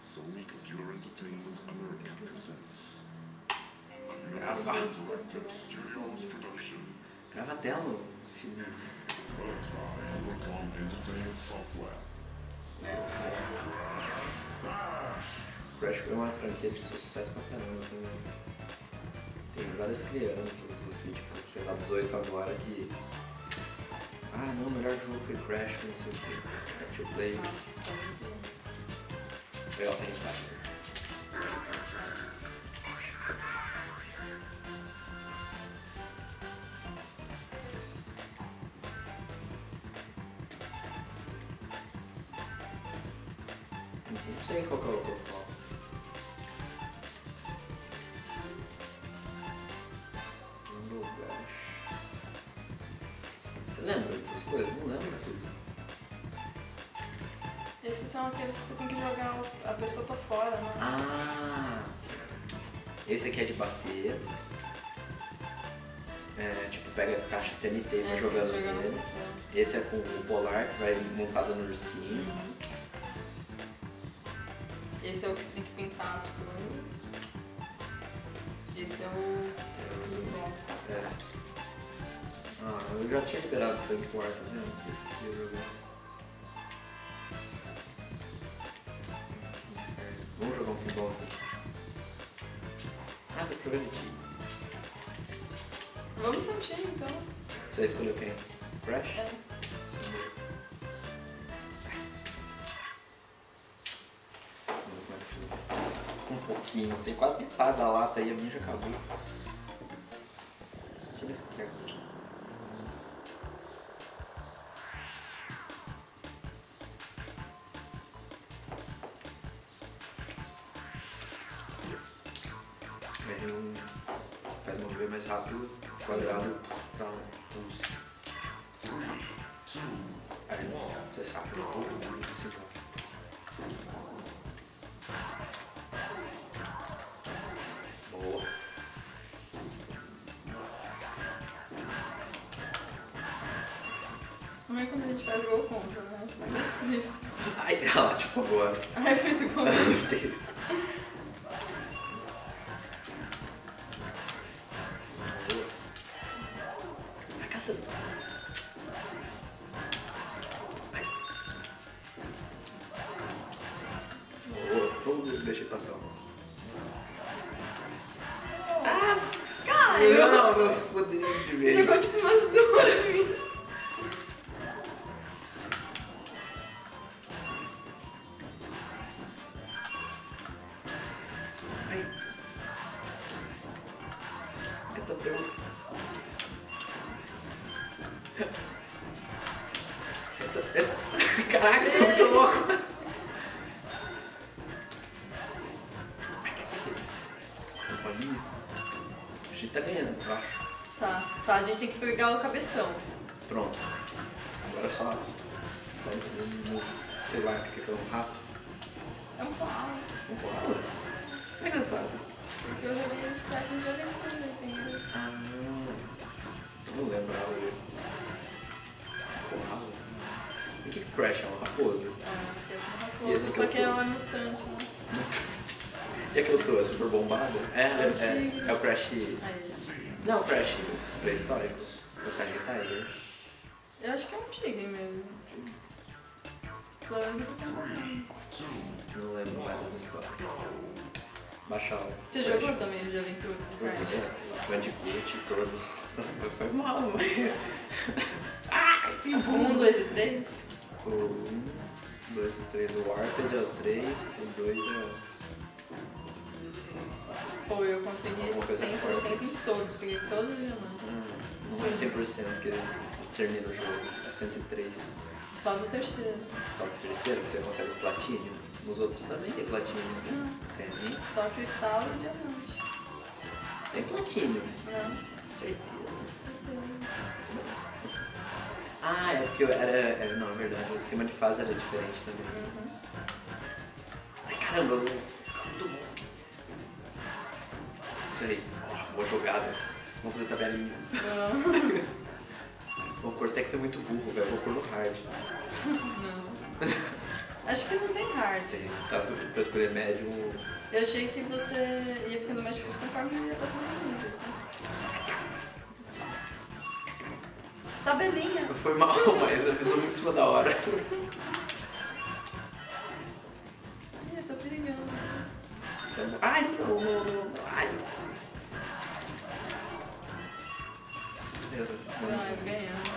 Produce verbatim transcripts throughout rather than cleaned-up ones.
Gravar. Grava a tela, Finese. Crash foi uma franquia de sucesso pra caramba também. Tem várias crianças, assim, tipo, sei lá, dezoito agora que... Ah, não, o melhor jogo foi Crash, não sei o que. É two players. Legal, tem Tiger. Não sei qual que é o protocolo. Você lembra dessas coisas? Não lembro tudo. Esses são aqueles que você tem que jogar a pessoa pra fora, né? Ah! Esse aqui é de bater. É, tipo, pega a caixa T N T e vai É, jogando jogando neles. você. Esse é com o polar, que você vai montado no ursinho. Uhum. Esse é o que você tem que pintar as coisas. Esse é o... É. Ah, eu já tinha liberado o Tank War, tá vendo? Por isso que eu queria jogar. Vamos jogar um pinball assim. Ah, tô jogando time. Vamos ser um time, então. Você escolheu quem? Crash? É. Um pouquinho. Tem quase metade da lata aí, a minha já acabou. Tira esse treco. Ele não faz mover mais rápido, quadrado, dá um pulso. Aí você sabe, eu tô muito assim. Boa. Não é quando a gente faz gol contra, né? Isso. Ai, ela tipo agora. Ai, eu fiz gol. Fez. Vai caçando. Ai. Boa. Vamos deixar passar. Ah, caiu! Não, eu fodei de vez. Jogou tipo umas duas em mim. Ai. Eu tô pego. Eu tô... eu... Caraca, eu tô muito louco. A gente tá ganhando, eu acho. Tá, tá, a gente tem que pegar o cabeção. Pronto. Agora é só. Só um, sei lá, o que é um rato? É um pau. Um koala? Como é que você sabe? Porque eu joguei os crashes de aventura, entendeu? Ah, eu não lembrava. Koala? O que que o Crash é? Uma raposa? Ah, porque é uma E raposa, esse que só eu que tô? ela é mutante, né? E a que eu tô? É super bombada? É, é, Antiga. é, é o Crash. Aí, Não, o Crash pré-histórico. O Tiny Tiger. eu acho que é um tigre mesmo. Pelo menos eu tô falando. Não lembro mais das histórias. Baixar o. Você jogou também os de aventura com o Crash? É, Bandicoot, todos. Foi mal, mas. Ah, tem Um, dois e três? O um, dois e três. O Warped é o três, o dois é. Pô, eu consegui Alguma coisa cem por cento forte. em todos, peguei todos os diamantes. Hum, não é cem por cento que termina o jogo, é cento e três. Só do terceiro. Só no terceiro que você consegue os platinho. Nos outros também tem platinho. Não, Tem, só cristal e diamante. tem platinho. Não. Certeza. Ah, é porque eu era, era. Não, é verdade, o esquema de fase era diferente também. Uhum. Ai caramba, eu vou ficar muito louco aqui. Isso aí, ó, boa jogada. Vamos fazer tabelinha. Não. O Cortex é muito burro, velho. Vou pôr no hard. Não. Acho que não tem hard. Tá, pra escolher médium. Eu achei que você ia ficando mais difícil conforme ia passando os níveis, né? Tabelinha. Foi mal, mas avisou muito em cima da hora. Ih, tô perigando. Ai, não, não, não. Ai. Beleza. Não, eu ganhando.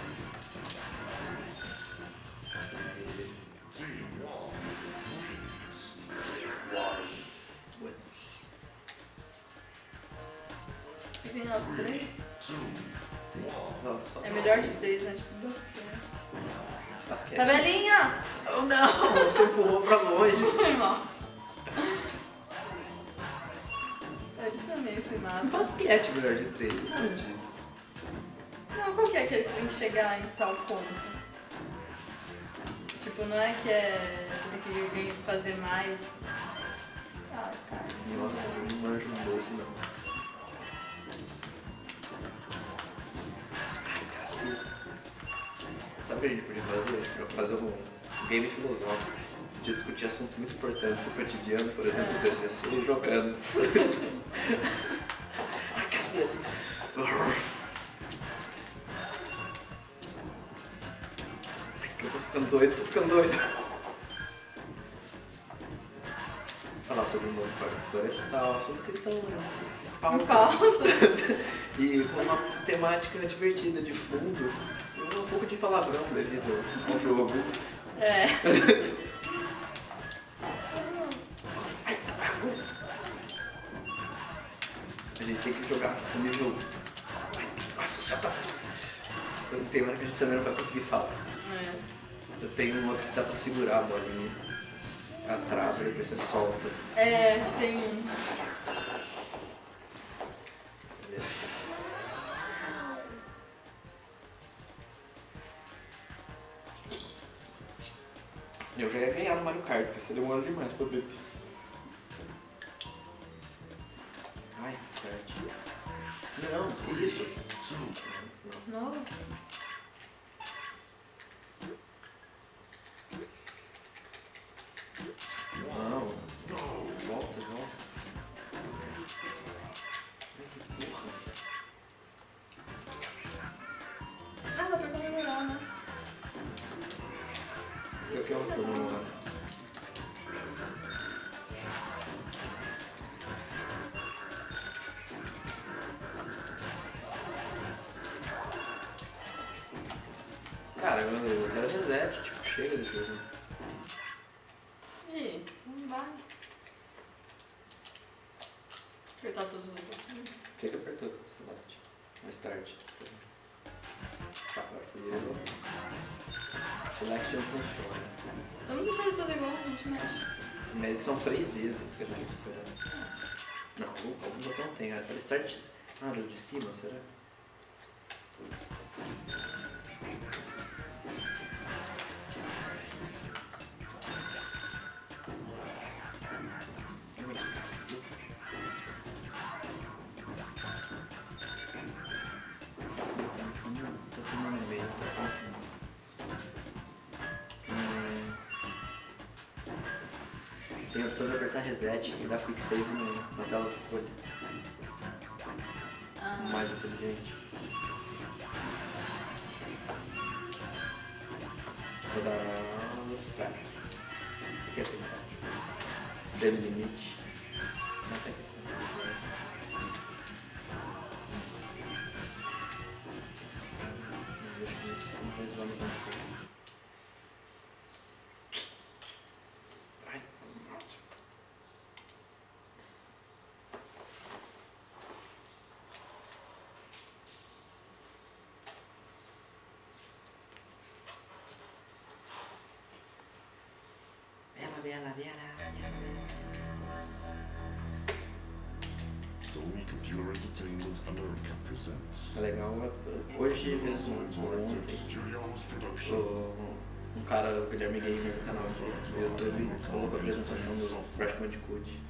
E vem nós três? Não, só É melhor de três, né? Tipo, basquete. basquete. Tabelinha! Oh, não! Você empurrou pra longe. Foi mal. Eles também se matam. Basquete melhor de três. Não, qual que é que eles têm que chegar em tal ponto? Tipo, não é que é. Você tem que ganhar- fazer mais. Ah, cara. Nossa, eu não manjo desse não. Ai, cacete. Sabe o que a gente podia fazer? Pra fazer um game filosófico. Podia discutir assuntos muito importantes do cotidiano, por exemplo, do T C C, jogando. Ai, cacete. Eu tô ficando doido, tô ficando doido. Falar sobre o novo parque florestal, assuntos que estão Em pauta. pauta. E com uma temática divertida de fundo e um pouco de palavrão devido ao jogo. É. A gente tem que jogar o nível. Ai, nossa, só tá. Tem hora que a gente também não vai conseguir falar. É. Eu tenho um outro que dá pra segurar a bolinha. A trava e depois você solta. É, tem um. Beleza. Eu já ia ganhar no Mario Kart, porque você demora demais pra ver. Ai, start. Não, que isso? Novo. Não. Volta, volta. Ai, que porra. Ah, dá pra comemorar, né? Eu quero comemorar. Cara, eu quero reset, tipo, chega desse jogo. Ih, não vai. Apertar todos os botões. Você que apertou, select. Mais tarde. Tá, agora fudeu. Select não funciona. Eu não deixei eles fazer igual a gente mexe. Mas são três vezes que a gente espera. Não, algum botão tem, era para start. Ah, dos de cima, será? Ai, que cacete. Tô filmando no meio, tá no fundo. Hum. Tem a opção de apertar reset e dar quick save no, na tela de escolha. Ah. Mais inteligente. Vou dar o set. O que é tentar? Demo limite. Não tem. Ai, nossa. Bela, bela, bela, bela. Sony Computer Entertainment America presents. É legal, hoje mesmo, ou ontem, Studios Production. o- um cara, o Guilherme Gamer, do canal de- do YouTube, colocou a apresentação do Crash Bandicoot.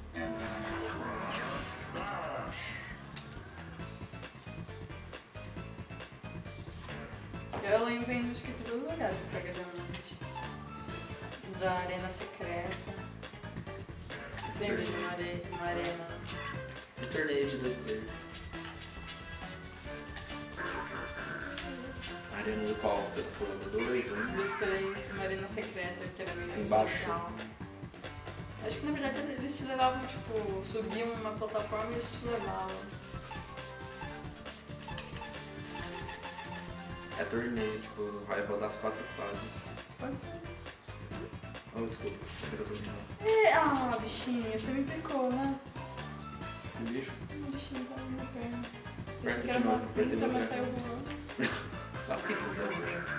Eu lembro ainda acho que em todos os lugares que pega diamante. da arena secreta. Lembra de uma, are... uma arena? Um torneio de dois players. Arena do qual? Tá falando dois, né? Do três, uma arena secreta que era meio Embaixo. especial. Acho que na verdade eles te levavam, tipo, subiam uma plataforma e eles te levavam. É torneio, tipo, vai rodar as quatro fases. Pode Oh, desculpa, eu tô terminando. É, ah, bichinho, você me picou, né? Um bicho? O bichinho tá na minha perna. Perto Achei que de era uma novo, perto de pinta, mas você. saiu voando. Sapizão.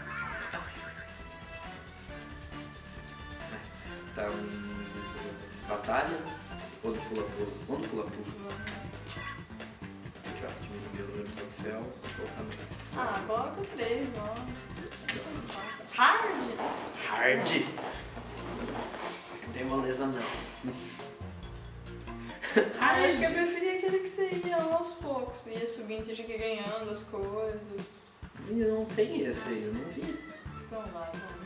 Tá um... batalha ou do pula-pula? Ou do pula-pula? A gente vai diminuir o número do troféu, vou colocar no... Ah, coloca três, ó. Hard! Hard! Não tem moleza não. Ah, eu acho que eu preferia aquele que você ia aos poucos. Ia subindo, você tinha que ir ganhando as coisas. Não tem esse aí, eu não vi. Então vai, vamos.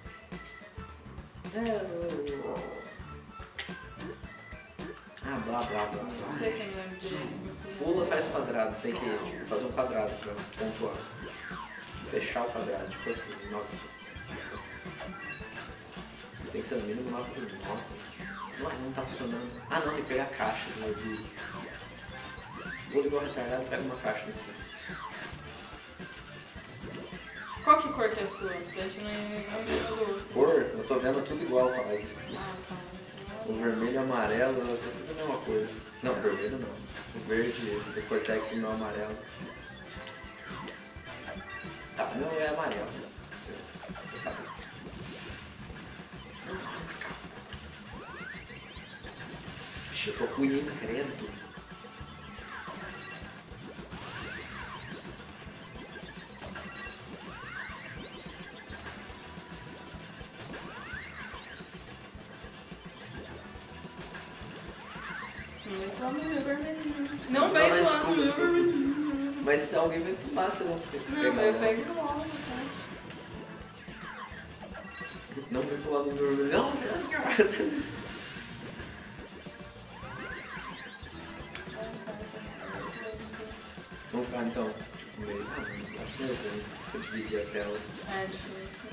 É... Ah, blá blá blá Não blá. sei se eu me lembro direito. Pula, faz quadrado, tem que tipo, fazer um quadrado pra pontuar. Fechar o quadrado, tipo assim, nove. Tem que ser no mínimo nove por nove. Não, não tá funcionando. Ah não, tem que pegar a caixa do meu. Vou ligar o retardado e pega uma caixa no fim. Qual que cor que é a sua? Pra gente não ir um do outro. Cor, eu tô vendo tudo igual quase. Ah, tá. O vermelho e o amarelo, é tudo a mesma coisa. Não, vermelho não. O verde, o cortex e o meu amarelo. Tá, o meu é amarelo. Você sabe. Vixe, eu tô ruim, hein, credo. Não vem pular no meu vermelhinho. Não vem Não, mas pular no meu desculpa, desculpa. vermelhinho. Mas se alguém vai pular, você não tem que Não, pegar mas eu lá. pego logo, tá? Não vem pular no meu vermelho. Não, velho. Vamos ficar então, tipo, meio. Ah, não, acho que não é bem. Vou dividir a tela. É difícil.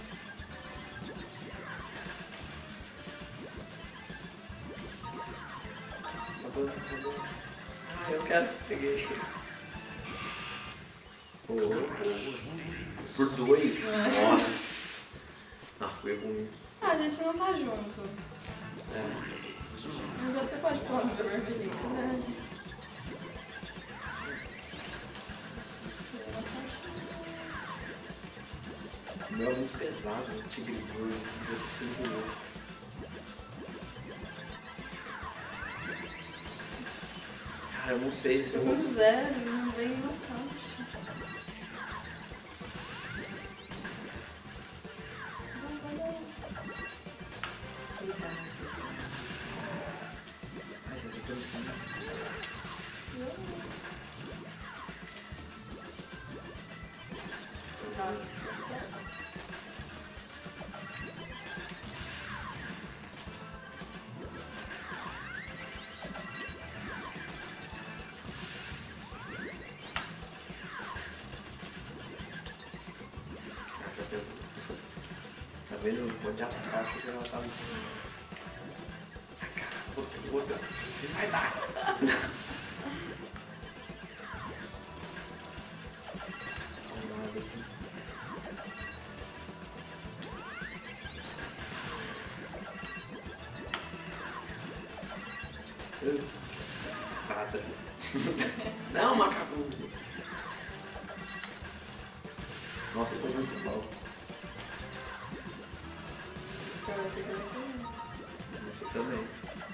Acabou, acabou. Ah, eu quero. Peguei. Oh, oh. Por dois? É. Nossa! Ah, foi ruim. Ah, a gente não tá junto. É. Mas você pode pular no meu vermelhinho, você deve. O meu é muito pesado, o tigre gordo, eu preciso do outro. Cara, eu não sei se eu Eu vou. com zero, não vem na caixa. Ai, você acertou isso, né? Ah, já pegou. Tá vendo? Vou olhar pra caixa que ela tava em cima. Ah, cara, outra, outra. Você vai dar. Vamos lá, aqui. Nada. Não, macaco. Nossa, eu tô muito mal. Você também.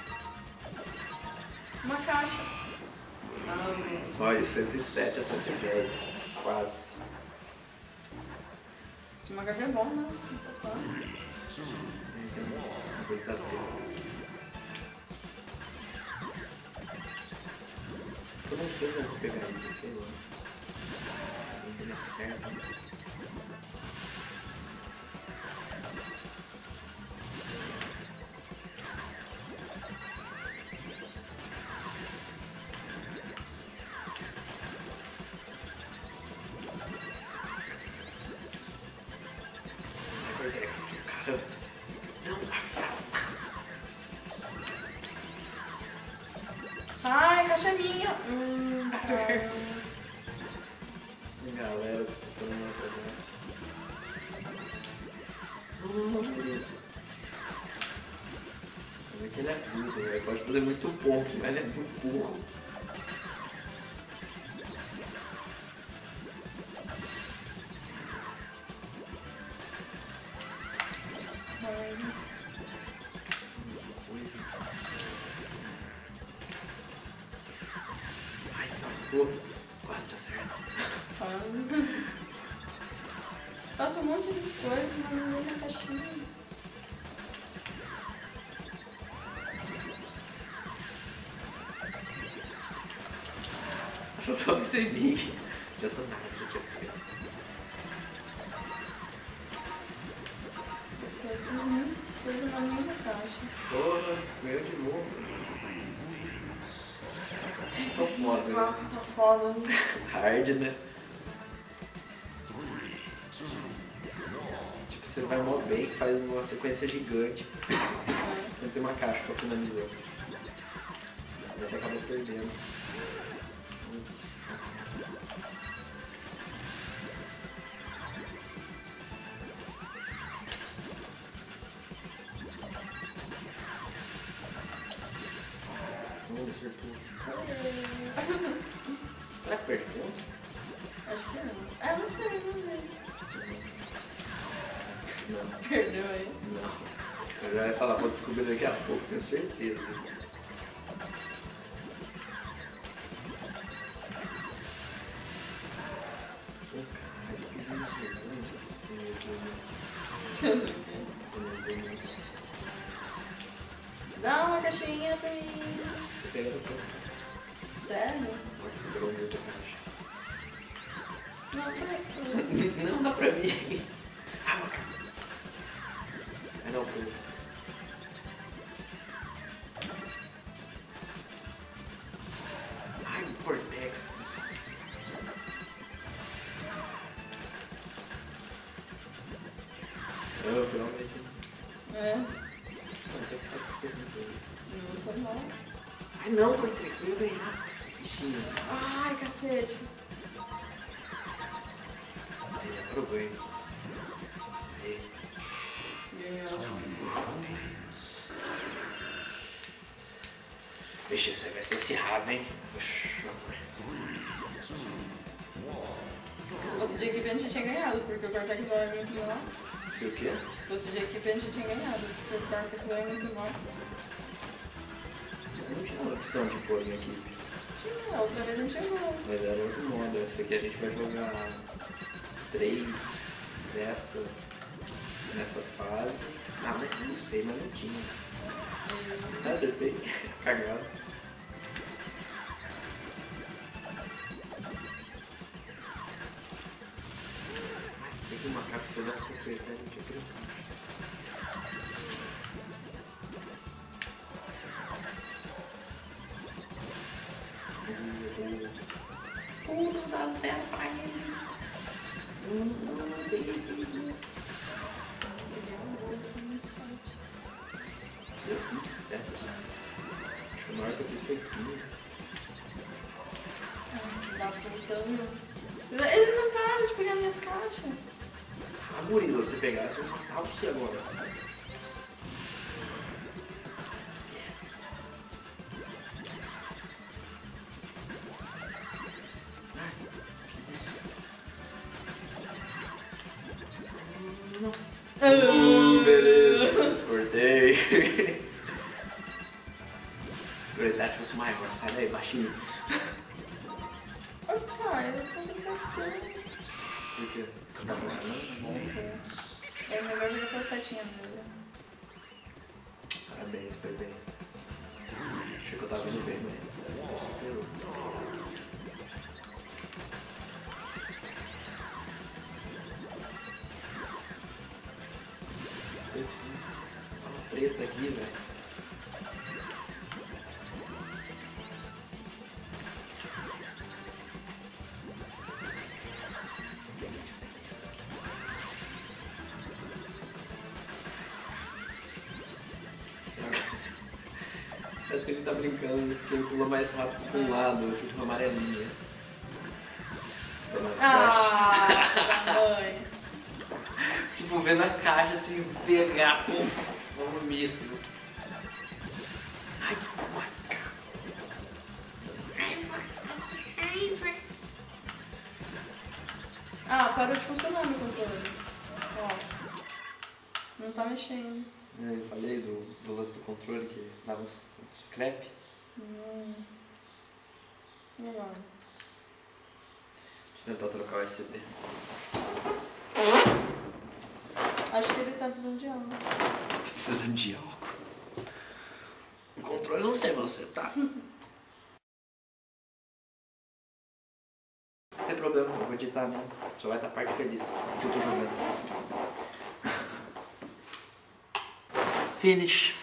Uma caixa. Ah, bem. Olha, cento e sete a cento e dez. Quase. Esse macaco é bom, né? Só tá. Uma brincadeira. Eu não sei se eu vou pegar isso, sei lá. Não tem nada certo. Não, não, não, beleza. Mas é que ele é burro, velho. Ele pode fazer muito ponto, mas ele é muito burro. Ai, passou. Quase te acerta. Faço um monte de coisa, mas não vejo a caixinha. Nossa, só mister Big. Já tô nada aqui, ó. Eu fiz muita coisa na mesma caixa. Porra, ganhou de novo. Tô foda, né? Ah, tá foda. Hard, né? Tipo, você vai mó bem, faz uma sequência gigante. Não tem uma caixa pra finalizar. Aí você acaba perdendo. Não, acertou. Será que perde ponto? Acho que não. Ah, não sei, não sei. Não. Perdeu aí. Não. Eu já ia falar, vou descobrir daqui a pouco, tenho certeza. Ô, caralho, que jogo acertante. Dá uma caixinha pra mim. Tô pegando ponto. Sério? Nossa, tu pegou muita caixa. Não, pra tu. Não dá pra mim. Ah, não, pô. Ai, o Vortex. Eu, finalmente. É. Não, tem que ficar com sessenta. Não foi mal. Ai, não, Vortex, eu ia ganhar. Bichinho. Ai, cacete. Aí, agora eu ganho. Aí. Ganhou. Vixe, esse aí vai ser acirrado, hein? Oxi. Se fosse de equipe, a gente tinha ganhado, porque o Cortex vai é muito mal. Se o quê? Se fosse de equipe, a gente tinha ganhado, porque o Cortex vai é muito mal. Eu não tinha opção de pôr minha equipe. Tinha, a outra vez a gente jogou. Mas era outro modo. Essa aqui a gente vai jogar três dessa nessa fase. Ah, mas não sei, mas não tinha. Ah, acertei. Cagado. Ai, tem que o macaco foi das coisas que a gente abriu. Tudo dá certo pra ele. Não, peguei, peguei. Deu vinte e sete. Acho que o maior que eu fiz foi quinze. Tá voltando. Ele não para de pegar minhas caixas. Ah, gorila, se pegasse, eu matava você agora. Não. Uh, beleza. Cortei. Prioridade fosse maior. Sai daí, baixinho. Ô, cara, eu tô gastando. Por quê? Tá funcionando? É melhor jogar com a setinha mesmo. Parabéns, foi bem. Achei que eu tava indo bem, mas você superou. Uma preta aqui, velho. Parece que a gente tá brincando que ele pula mais rápido pra um lado, tipo uma amarelinha. Tá mais Ah, mãe. Tipo, vendo a caixa assim, pegar, pum, vamos no míssil. Ai, Ah, parou de funcionar meu controle. Ó. Não tá mexendo. eu falei do, do lance do controle que dava uns, uns crepe. Hum. E agora? Deixa eu tentar trocar o U S B. Acho que ele tá precisando de álcool. Tô precisando de álcool. O controle não sei você, tá? Não tem problema, eu vou editar mesmo. Só vai estar a parte feliz que eu tô jogando. Finish.